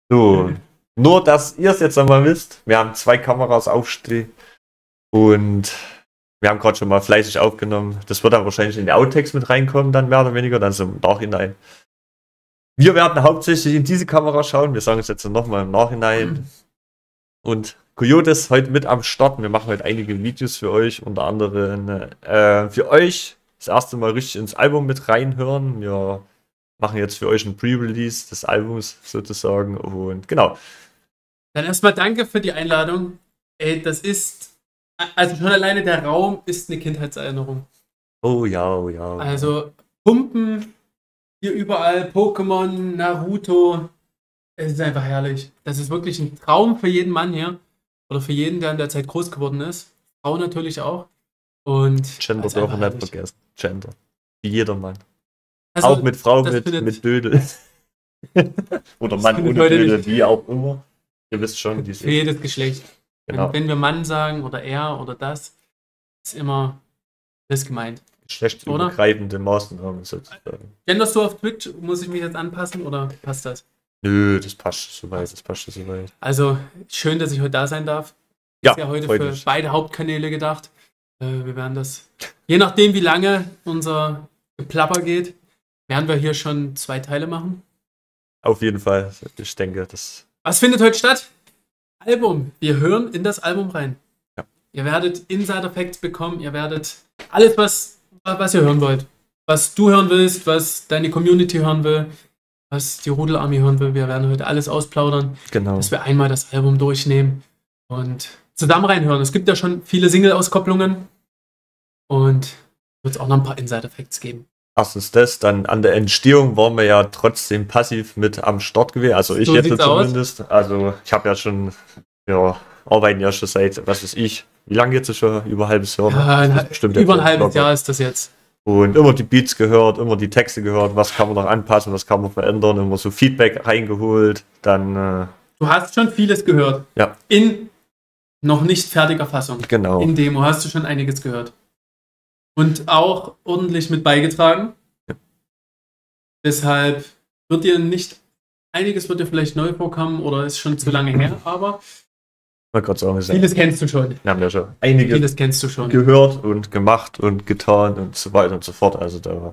So, nur dass ihr es jetzt einmal wisst, wir haben 2 Kameras aufstehen und wir haben gerade schon mal fleißig aufgenommen. Das wird dann wahrscheinlich in die Outtakes mit reinkommen, dann mehr oder weniger, dann so im Nachhinein. Wir werden hauptsächlich in diese Kamera schauen, wir sagen es jetzt nochmal im Nachhinein. Und Coyote ist heute mit am Start. Wir machen heute einige Videos für euch, unter anderem für euch das erste Mal richtig ins Album mit reinhören. Wir machen jetzt für euch ein Pre-Release des Albums sozusagen und genau. Dann erstmal danke für die Einladung. Ey, das ist, also schon alleine der Raum ist eine Kindheitserinnerung. Oh ja, oh ja. Also Pumpen, hier überall Pokémon, Naruto, es ist einfach herrlich. Das ist wirklich ein Traum für jeden Mann hier. Oder für jeden, der in der Zeit groß geworden ist. Frau natürlich auch. Und Gender das ist darf man einfach nicht herrlich. vergessen. Gender. Wie jeder Mann. Also, Auch mit Frau, das mit Dödel. Oder Mann findet ohne heute Dödel, nicht. wie auch immer. Ihr wisst schon, wie es Für ist. jedes Geschlecht. Genau. Wenn wir Mann sagen oder er oder das, ist immer das gemeint. Geschlechtsübergreifende Maßnahmen sozusagen. Genderst du auf Twitch? Muss ich mich jetzt anpassen oder passt das? Nö, das passt soweit, das passt soweit. Also schön, dass ich heute da sein darf. Ja, Ist ja heute freut für mich. beide Hauptkanäle gedacht. Wir werden das, je nachdem wie lange unser Geplapper geht, werden wir hier schon 2 Teile machen. Auf jeden Fall, ich denke, das. Was findet heute statt? Album. Wir hören in das Album rein. Ja. Ihr werdet Insider-Facts bekommen. Ihr werdet alles, was ihr hören wollt. Was du hören willst, was deine Community hören will, was die Rudel-Army hören will. Wir werden heute alles ausplaudern, Genau. dass wir einmal das Album durchnehmen und zusammen reinhören. Es gibt ja schon viele Single-Auskopplungen und wird es auch noch ein paar Insider-Facts geben. Erstens das, dann an der Entstehung waren wir ja trotzdem passiv mit am Start gewesen. Also ich So jetzt sieht's aus. zumindest. Also ich habe ja schon, arbeiten ja schon seit, was weiß ich, wie lange jetzt schon? Über ein halbes Jahr. Ja, Das ist bestimmt über ein jetzt halbes locker. Jahr ist das jetzt. Und immer die Beats gehört, immer die Texte gehört, was kann man noch anpassen, was kann man verändern, immer so Feedback reingeholt, dann, Du hast schon vieles gehört. ja, In noch nicht fertiger Fassung. genau. In Demo hast du schon einiges gehört. Und auch ordentlich mit beigetragen. Ja. Deshalb wird dir nicht, einiges wird dir vielleicht neu vorkommen oder ist schon zu lange her, aber Ich wollte gerade sagen, vieles kennst du schon. wir haben ja schon einige Vieles kennst du schon. gehört und gemacht und getan und so weiter und so fort. Also da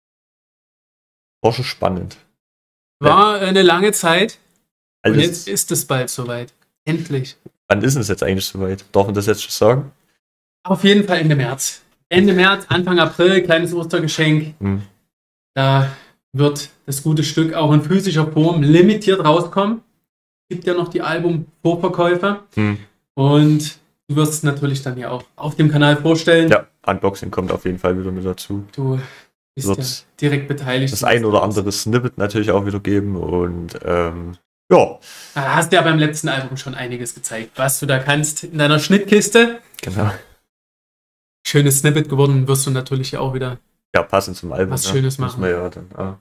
war schon spannend. War eine lange Zeit und Alles, jetzt ist es bald soweit. Endlich. wann ist es jetzt eigentlich soweit? Darf man das jetzt schon sagen? Auf jeden Fall Ende März. Ende März, Anfang April, kleines Ostergeschenk. Hm. Da wird das gute Stück auch in physischer Form limitiert rauskommen. Gibt ja noch die Album-Vorverkäufe. Hm. Und du wirst es natürlich dann ja auch auf dem Kanal vorstellen. Ja, Unboxing kommt auf jeden Fall wieder mit dazu. Du bist ja Wird's direkt beteiligt. das ein oder andere Snippet natürlich auch wieder geben und ja, Da hast du ja beim letzten Album schon einiges gezeigt, was du da kannst in deiner Schnittkiste. genau. Schönes Snippet geworden, wirst du natürlich ja auch wieder. Ja, passend zum Album. Was Schönes Muss machen. man ja dann,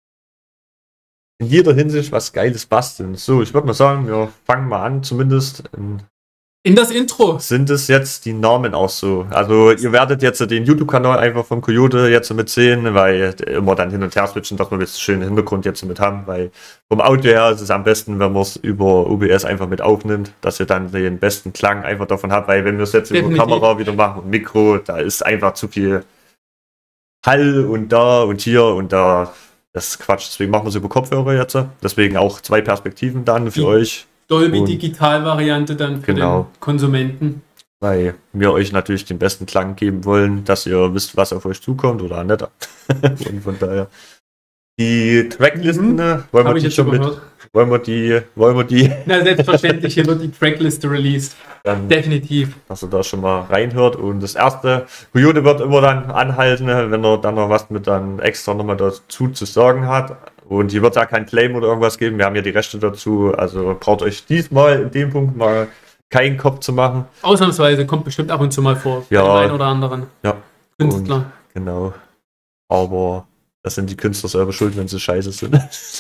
in jeder Hinsicht was Geiles basteln. So, ich würde mal sagen, wir fangen mal an, zumindest. In das Intro. Sind es jetzt die Namen auch so? Also ihr werdet jetzt den YouTube-Kanal einfach vom Coyote jetzt mit sehen, weil immer dann hin und her switchen, dass wir jetzt einen schönen Hintergrund jetzt mit haben, weil vom Audio her ist es am besten, wenn man es über OBS einfach mit aufnimmt, dass ihr dann den besten Klang einfach davon habt, weil wenn wir es jetzt über Definitiv. Kamera wieder machen und Mikro, da ist einfach zu viel Hall und da und hier und da. Das ist Quatsch, deswegen machen wir es über Kopfhörer jetzt. Deswegen auch 2 Perspektiven dann für Die euch. Dolby Und- Digital-Variante dann für Genau. den Konsumenten. Weil wir euch natürlich den besten Klang geben wollen, dass ihr wisst, was auf euch zukommt oder nicht. Und von daher. Die Tracklisten, wollen wir Habe ich die jetzt schon mit, überhört. wollen wir die Na, selbstverständlich, hier wird die Trackliste released. dann, Definitiv. dass ihr da schon mal reinhört. Und das erste, Coyote wird immer dann anhalten, wenn er dann noch was mit dann extra nochmal dazu zu sagen hat. Und hier wird ja kein Claim oder irgendwas geben. Wir haben ja die Rechte dazu. Also braucht euch diesmal in dem Punkt mal keinen Kopf zu machen. Ausnahmsweise kommt bestimmt ab und zu mal vor. Ja. Bei dem einen oder anderen Ja. Künstler. Genau. Aber das sind die Künstler selber schuld, wenn sie scheiße sind.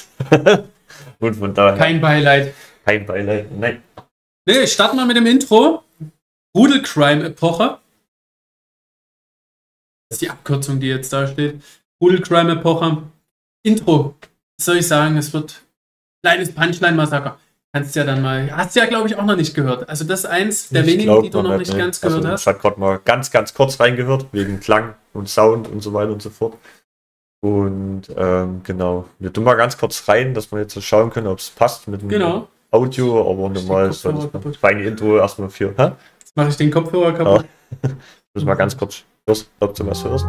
Und von daher Kein Beileid. kein Beileid. Nein. Nee, starten wir mit dem Intro. Rudel Crime Epoche. Das ist die Abkürzung, die jetzt da steht. Rudel Crime Epoche. Intro. Was soll ich sagen? Es wird kleines Punchline-Massaker. Kannst ja dann mal. Hast du ja, glaube ich, auch noch nicht gehört. Also das ist eins der wenigen, die du noch nicht ganz gehört hast. Ich habe gerade mal ganz kurz reingehört, wegen Klang und Sound und so weiter und so fort. Und genau, wir tun mal ganz kurz rein, dass wir jetzt so schauen können, ob es passt mit dem Audio, aber normal ist das feine Intro erstmal für. Jetzt mache ich den Kopfhörer kaputt. Ja. Muss mal ganz kurz los, ob du was hörst.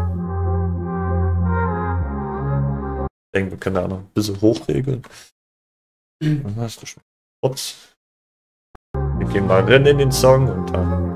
Ich denke, wir können da noch ein bisschen hochregeln. Dann hast du schon kurz. Wir gehen mal rein in den Song und dann.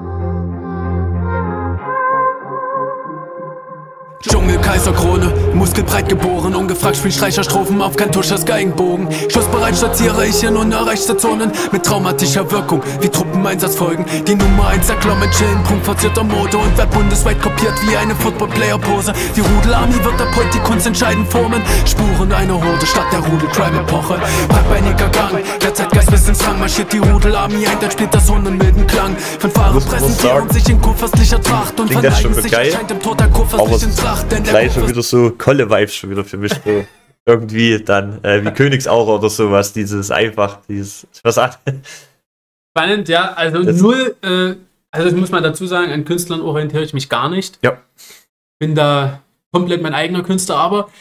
Dschungelkaiserkrone, muskelbreit geboren, ungefragt spiel Streicherstrophen auf Kantuschas Geigenbogen. Schussbereit statiere ich in unerreichte Zonen mit traumatischer Wirkung, wie Truppeneinsatzfolgen. Die Nummer 1 erklommen, chillen, punktverzierter Mode und wird bundesweit kopiert wie eine Football-Player-Pose. Die Rudelarmee wird ab heute die Kunst entscheidend formen. Spuren einer Horde statt der Rudel-Crime-Epoche. Breitbeiniger Gang, der Zeitgeist bis ins Rang marschiert die Rudelarmee ein, dann spielt das Hund einen milden Klang. Fanfare präsentieren sich in kurfürstlicher Tracht und verneigen sich anscheinend im Tod der kurfürstlichen Tracht. Gleich schon wieder so Kolle-Vibes schon wieder für mich. So irgendwie dann wie Königsaura oder sowas. Dieses was spannend, ja. Also das das muss man dazu sagen, an Künstlern orientiere ich mich gar nicht. Ja. Bin da komplett mein eigener Künstler, aber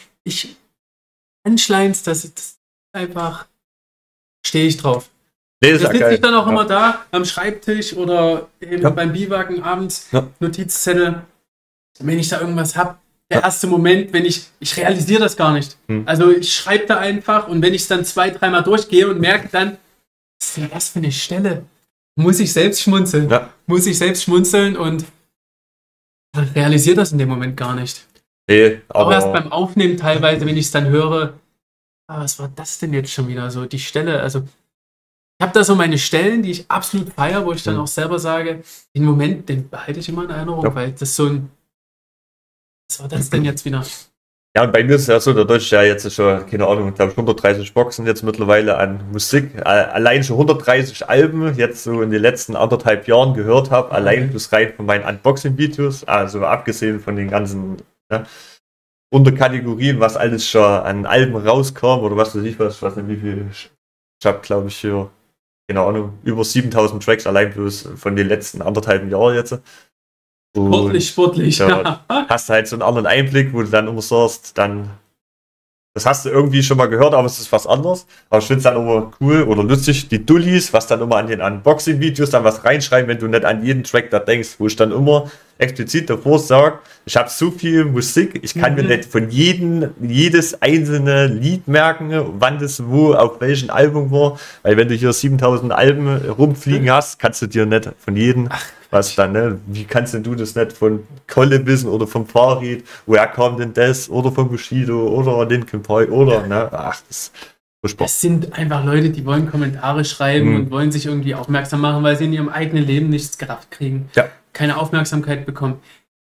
Anschleins, das einfach stehe ich drauf. Nee, das sitze ich dann auch immer da am Schreibtisch oder eben beim Biwaken abends, Notizzettel. Wenn ich da irgendwas habe, der erste Moment, wenn ich realisiere das gar nicht. Also ich schreibe da einfach und wenn ich es dann 2-3 Mal durchgehe und merke dann, was ist denn das für eine Stelle? Muss ich selbst schmunzeln. Ja. Muss ich selbst schmunzeln und realisiere das in dem Moment gar nicht. Nee, aber auch erst beim Aufnehmen teilweise, wenn ich es dann höre, was war das denn jetzt schon wieder so, die Stelle, also ich habe da so meine Stellen, die ich absolut feiere, wo ich dann auch selber sage, den Moment, den behalte ich immer in Erinnerung, weil das so ein was war das denn jetzt wieder? Ja, und bei mir ist es ja so, dadurch ich ja jetzt schon, keine Ahnung, ich glaube 130 Boxen jetzt mittlerweile an Musik, allein schon 130 Alben jetzt so in den letzten 1,5 Jahren gehört habe, allein plus rein von meinen Unboxing-Videos, also abgesehen von den ganzen Unterkategorien, was alles schon an Alben rauskam oder was weiß ich nicht, wie viel, ich habe glaube ich hier, keine Ahnung, über 7000 Tracks allein bloß von den letzten 1,5 Jahren jetzt. Sportlich. Ja, hast du halt so einen anderen Einblick, wo du dann immer sagst, das hast du irgendwie schon mal gehört, aber es ist was anderes. Aber ich finde es dann immer cool oder lustig, die Dullis, was dann immer an den Unboxing-Videos dann was reinschreiben, wenn du nicht an jeden Track da denkst, wo ich dann immer explizit davor sage, ich habe so viel Musik, ich kann mir nicht von jedes einzelne Lied merken, wann das wo, auf welchem Album war, weil wenn du hier 7000 Alben rumfliegen hast, kannst du dir nicht von jedem was dann, ne? Wie kannst denn du das nicht von Kolle wissen oder vom Fahrrad? Woher kam denn das? Oder von Bushido oder Linkin Park oder, ne? Ach, das sind einfach Leute, die wollen Kommentare schreiben und wollen sich irgendwie aufmerksam machen, weil sie in ihrem eigenen Leben nichts gerafft kriegen. Ja. Keine Aufmerksamkeit bekommen.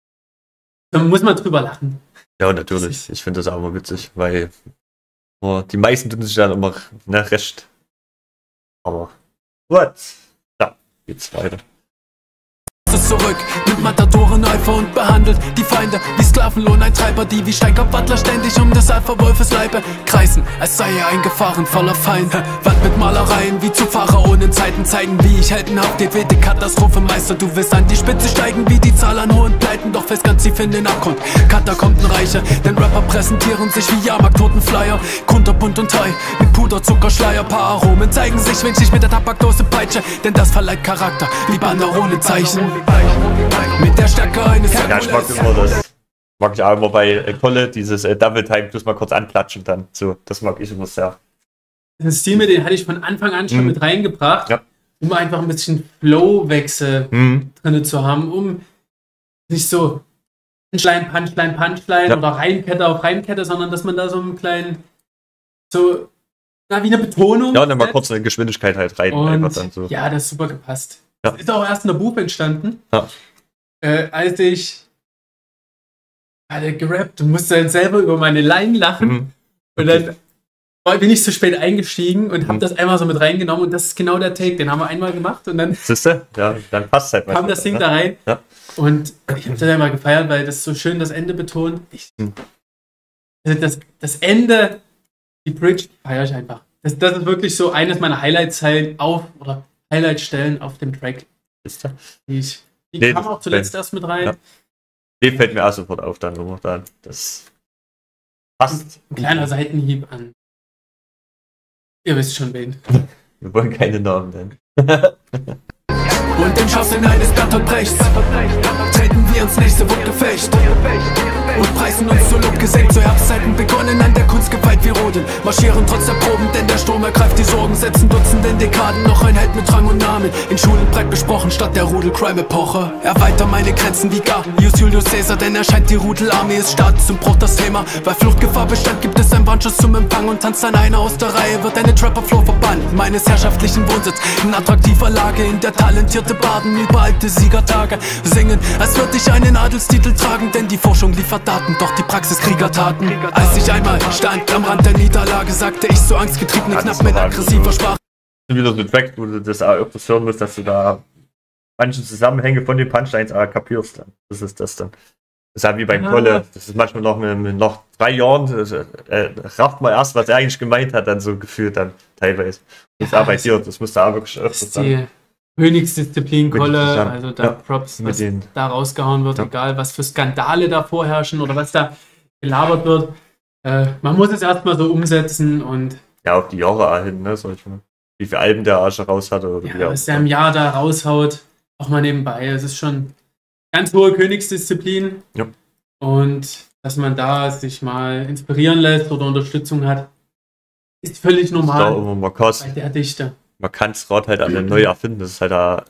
Da muss man drüber lachen. Ja, natürlich. Ich finde das auch immer witzig, weil die meisten tun sich dann immer recht. Aber gut. Ja, geht's weiter. Zurück, nimmt Matadoren Eifer und behandelt die Feinde wie Sklavenlohneintreiber, die wie Steinkopfadler ständig um des Alpha-Wolfes Leibe kreisen, als sei er eingefahren voller Feinde. Wand mit Malereien wie zu Pharaonen Zeiten zeigen, wie ich heldenhaft die wilde Katastrophe meister. Du willst an die Spitze steigen wie die Zahl an hohen Pleiten, doch fest ganz tief in den Abgrund. Katakombenreiche, denn Rapper präsentieren sich wie Jahrmarkt-Totenflyer. Kunterbunt und Thai mit Puderzuckerschleier, paar Aromen zeigen sich winzig mit der Tabakdose Peitsche, denn das verleiht Charakter wie Banderole-Zeichen. Mit der Stärke eines ja, ich mag immer das. Mag ich auch immer bei Kolle, dieses Double Time, plus mal kurz anklatschen dann. So, das mag ich immer sehr. Den Stil, den hatte ich von Anfang an schon mit reingebracht, um einfach ein bisschen Flow-Wechsel drin zu haben, um nicht so Punchline oder Reimkette auf Reimkette, sondern dass man da so einen kleinen, so, wie eine Betonung. Ja, und dann mal kurz eine Geschwindigkeit halt rein. Und einfach dann so. Ja, das ist super gepasst. Ja. Das ist auch erst in der Buch entstanden, als ich gerappt und musste dann selber über meine Line lachen. Und dann bin ich zu spät eingestiegen und habe das einmal so mit reingenommen und das ist genau der Take, den haben wir einmal gemacht und dann ja, dann passt halt kam das Ding da rein und ich habe das einmal gefeiert, weil das so schön das Ende betont. Also das Ende, die Bridge feiere ich einfach. das ist wirklich so eines meiner Highlight-Stellen auf dem Track. Die kam auch zuletzt erst mit rein. Ja. Die fällt mir auch sofort auf, dann nur dann. Das passt. Ein kleiner Seitenhieb an. Ihr wisst schon wen. Wir wollen keine Namen nennen. Und den Schaffen eines Bertolt Brechts treten wir ins nächste Wundgefecht und preisen uns zur Luft gesenkt. Zu Herbstzeiten begonnen, an der Kunst geweiht wie Rodeln. Marschieren trotz der Proben, denn der Sturm ergreift die Sorgen. Setzen Dutzenden Dekaden noch ein Held mit Rang und Namen. In Schulen breit besprochen, statt der Rudel-Crime-Epoche. Erweiter meine Grenzen wie Gaius Julius Caesar, denn erscheint die Rudelarmee ist Staat zum Bruch das Thema. Bei Fluchtgefahr bestand, gibt es ein Warnschuss zum Empfang. Und tanzt dann einer aus der Reihe, wird eine Trapper-Flow verbannt. Meines herrschaftlichen Wohnsitz in attraktiver Lage, in der talentierte Baden über alte Siegertage singen, als würde ich einen Adelstitel tragen, denn die Forschung liefert Daten, doch die Praxis Kriegertaten. Als ich einmal stand am Rand der Niederlage, sagte ich so angstgetriebene knapp mit aggressiver Sprache. Wieder so Track, wo du das auch öfters hören musst, dass du da manche Zusammenhänge von den Punchlines kapierst. Dann. Das ist das dann. Das ist ja wie beim Kolle. Das ist manchmal noch 3 Jahren, rafft man erst, was er eigentlich gemeint hat, dann so gefühlt dann teilweise. Das ist auch bei dir, das musst du auch wirklich öfters sagen. Königsdisziplin Kolle, also da Props, was da rausgehauen wird, egal was für Skandale da vorherrschen oder was da gelabert wird. Man muss es erstmal so umsetzen und. Ja, auf die Jahre auch hin, ne? Wie viele Alben der Arsch raus hatte. Oder ja, was der im Jahr da raushaut, auch mal nebenbei. Es ist schon ganz hohe Königsdisziplin. Ja. Und dass man da sich mal inspirieren lässt oder Unterstützung hat, ist völlig normal. Das ist immer mal krass. Bei der Dichte. Man kann es gerade halt alle neu erfinden. Das ist halt da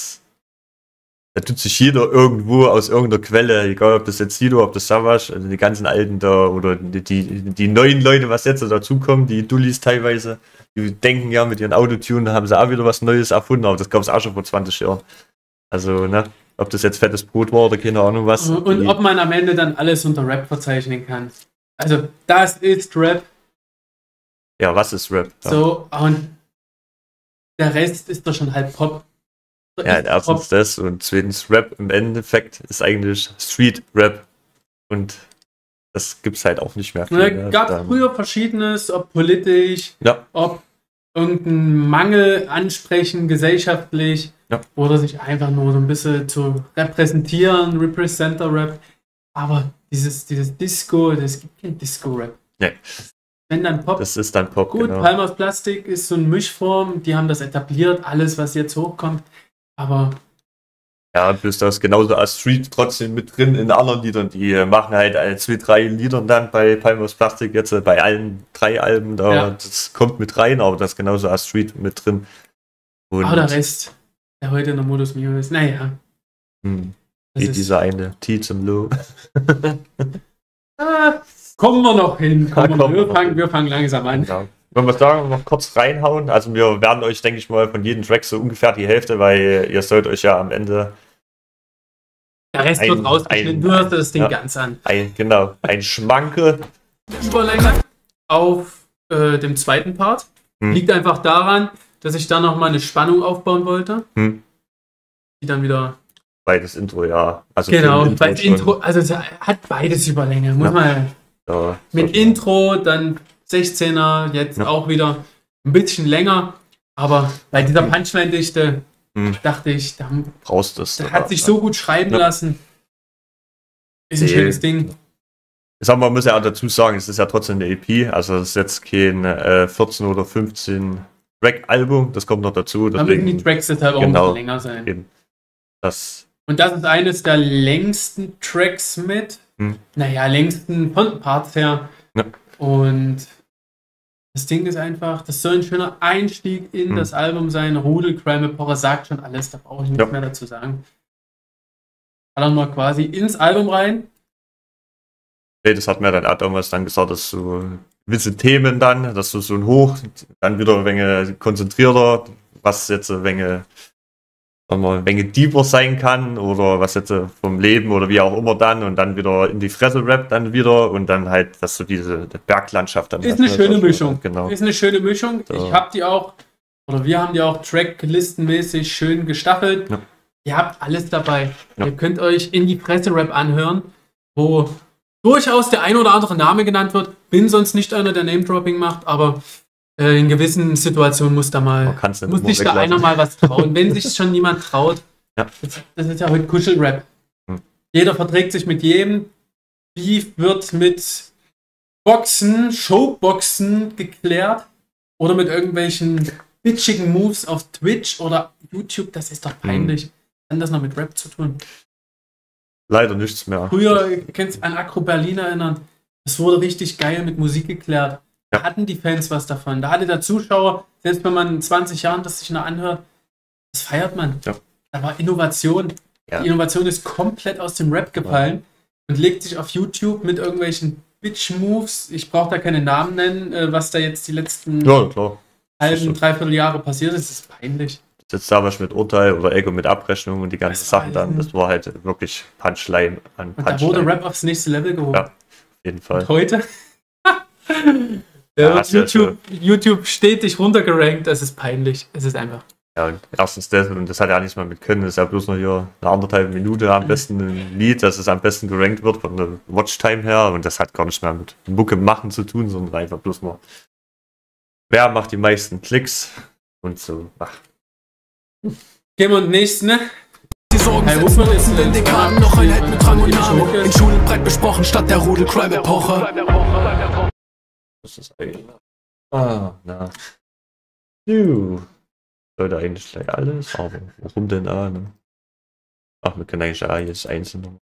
tut sich jeder irgendwo aus irgendeiner Quelle, egal ob das jetzt Sido, ob das Savage, also die ganzen Alten da oder die neuen Leute, was jetzt dazukommen, die Dullis teilweise, die denken ja mit ihren Autotune, haben sie auch wieder was Neues erfunden, aber das gab es auch schon vor 20 Jahren. Also, ne, ob das jetzt fettes Brot war oder keine Ahnung was. Und ob man am Ende dann alles unter Rap verzeichnen kann. Also, das ist Rap. Ja, was ist Rap? Ja. So, und der Rest ist doch schon halb Pop. Ja, erstens das und zweitens Rap im Endeffekt ist eigentlich Street-Rap und das gibt's halt auch nicht mehr viel. Es gab früher Verschiedenes, ob politisch, ob irgendeinen Mangel ansprechen, gesellschaftlich oder sich einfach nur so ein bisschen zu repräsentieren, Representer-Rap, aber dieses Disco, das gibt kein Disco-Rap. Nee. Wenn dann Pop. Das ist dann Pop, gut, genau. Palm aus Plastik ist so eine Mischform, die haben das etabliert, alles, was jetzt hochkommt, aber... Ja, plus da ist genauso als Street trotzdem mit drin in anderen Liedern, die machen halt 2, 3 Liedern dann bei Palm aus Plastik, jetzt bei allen 3 Alben, das kommt mit rein, aber das ist genauso als Street mit drin. Und aber der Rest, der heute in der Modus Mio ist, naja. Wie dieser eine T zum Low. Kommen wir noch hin. Wir fangen langsam an. Genau. Wenn wir sagen, noch kurz reinhauen, also wir werden euch, denke ich mal, von jedem Track so ungefähr die Hälfte, weil ihr sollt euch ja am Ende... Der Rest wird rausgeschnitten, du hörst das Ding ganz an. Ein Schmanke. Auf dem zweiten Part. Liegt einfach daran, dass ich da nochmal eine Spannung aufbauen wollte. Die dann wieder... Beides Intro, ja. Also genau, beides Intro, also es hat beides Überlänge, muss man... Ja, mit Intro, dann 16er, jetzt auch wieder ein bisschen länger, aber bei dieser Punchline-Dichte dachte ich, da brauchst du es. Das hat sich so gut schreiben lassen. Ist ein schönes Ding. Ich sag mal, man muss ja auch dazu sagen, es ist ja trotzdem eine EP, also es ist jetzt kein 14 oder 15 Track-Album, das kommt noch dazu. Da müssen die Tracks deshalb auch ein bisschen länger sein. Eben. Und das ist eines der längsten Tracks mit. Naja, längsten von Parts her. Ja. Und das Ding ist einfach, das soll ein schöner Einstieg in das Album sein. Rudel, Crime Epoche sagt schon alles, da brauche ich nichts mehr dazu sagen. Dann mal quasi ins Album rein. Nee, das hat mir dann auch damals dann gesagt, dass so gewisse Themen dann, dass du so ein Hoch, dann wieder ein wenig konzentrierter, was jetzt ein wenig deeper sein kann oder was jetzt vom Leben oder wie auch immer dann und dann wieder in die Fresse Rap dann wieder und dann halt, dass so diese Berglandschaft dann... Ist eine schöne Mischung. Genau. Ist eine schöne Mischung. So. Ich habe die auch, oder wir haben die auch tracklistenmäßig schön gestaffelt. Ja. Ihr habt alles dabei. Ja. Ihr könnt euch in die Fresse Rap anhören, wo durchaus der ein oder andere Name genannt wird. Bin sonst nicht einer, der Name-Dropping macht, aber In gewissen Situationen muss da mal, Man kann's nicht muss immer sich da weglassen. einer mal was trauen. Wenn sich schon niemand traut, Ja. das ist ja heute Kuschelrap. Jeder verträgt sich mit jedem. Beef wird mit Boxen, Showboxen geklärt oder mit irgendwelchen bitchigen Moves auf Twitch oder YouTube. Das ist doch peinlich. Kann das noch mit Rap zu tun? Leider nichts mehr. Früher, kennst du an Akro Berlin erinnern? Das wurde richtig geil mit Musik geklärt. Da Ja. hatten die Fans was davon. Da hatte der Zuschauer, selbst wenn man in 20 Jahren das sich noch anhört, das feiert man. Ja. Da war Innovation. Ja. Die Innovation ist komplett aus dem Rap gefallen und legt sich auf YouTube mit irgendwelchen Bitch-Moves. Ich brauche da keine Namen nennen, was da jetzt die letzten Ja, klar. halben, dreiviertel Jahre passiert ist. Das ist peinlich. Jetzt damals mit Urteil oder Ego mit Abrechnung und die ganzen Das war Sachen dann, das war halt wirklich Punchline an Und da wurde Punchline. Rap aufs nächste Level gehoben. Ja. Auf jeden Fall. Und heute? Ja, Da hast du wird YouTube stetig runtergerankt, das ist peinlich. Es ist einfach. Ja, und erstens das, und das hat ja nicht mal mit Können, das ist ja bloß noch hier eine 1,5 Minute am besten ein Lied, dass es am besten gerankt wird von der Watchtime her, und das hat gar nicht mehr mit Mucke machen zu tun, sondern einfach bloß noch, wer macht die meisten Klicks und so. Ach, Gehen wir den nächsten, ne? Die Sorgen Hey, setzen Rufmann ist uns in den Dekaden, noch ein Held mit Rang und Namen. In Schulen breit besprochen, statt der Rudel-Crime-Epoche. das ist eigentlich. Na. Sollte eigentlich gleich alles, aber warum denn ne? Ach, wir können eigentlich jetzt einzeln.